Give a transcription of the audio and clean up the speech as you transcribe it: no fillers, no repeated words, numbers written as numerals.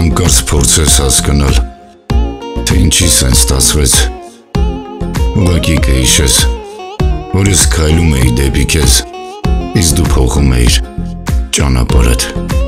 Հանկարծ փորձես հասկանալ, թե ինչի սենց ստացվեց, ուղղակի կհիշես, որ ես քայլում էի դեպի քեզ, իսկ դու փոխում էիր ճանապարհդ։